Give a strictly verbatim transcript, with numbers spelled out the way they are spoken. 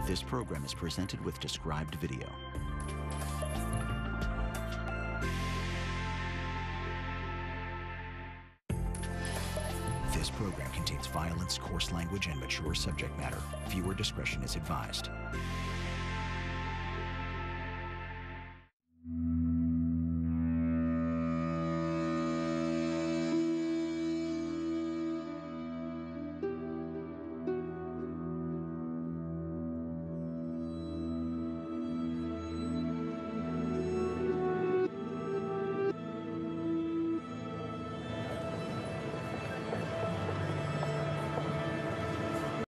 This program is presented with described video. This program contains violence, coarse language, and mature subject matter. Viewer discretion is advised.